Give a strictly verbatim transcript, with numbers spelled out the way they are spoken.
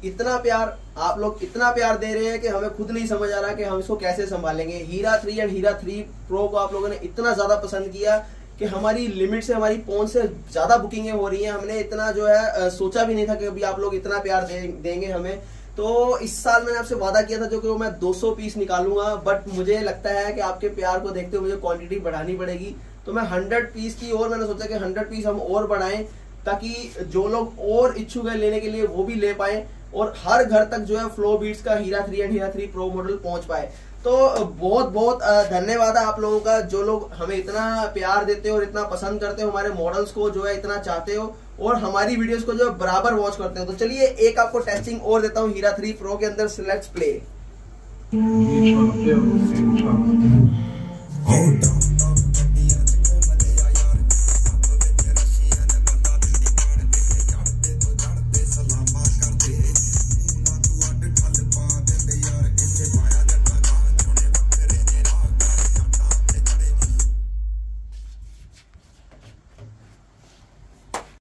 इतना प्यार आप लोग इतना प्यार दे रहे हैं कि हमें खुद नहीं समझ आ रहा कि हम इसको कैसे संभालेंगे। Hero three and Hero three pro को आप लोगों ने इतना ज्यादा पसंद किया कि हमारी लिमिट से, हमारी पहुंच से ज्यादा बुकिंगें हो रही हैं। हमने इतना जो है सोचा भी नहीं था कि अभी आप लोग इतना प्यार दे, देंगे हमें। तो इस साल मैंने आपसे वादा किया था जो कि वो मैं दो सौ पीस निकालूंगा, बट मुझे लगता है कि आपके प्यार को देखते हुए मुझे क्वांटिटी बढ़ानी पड़ेगी। तो मैं हंड्रेड पीस की और मैंने सोचा कि हंड्रेड पीस हम और बढ़ाएं ताकि जो लोग और इच्छुक है लेने के लिए वो भी ले पाए और हर घर तक जो है फ्लो बीट्स का Hero three and Hero three pro model पहुंच पाए। तो बहुत बहुत धन्यवाद है आप लोगों का जो लोग हमें इतना प्यार देते हो और इतना पसंद करते हो, हमारे मॉडल्स को जो है इतना चाहते हो और हमारी वीडियोस को जो है बराबर वॉच करते हो। तो चलिए एक आपको टेस्टिंग और देता हूँ हीरा थ्री प्रो के अंदर। Let's play.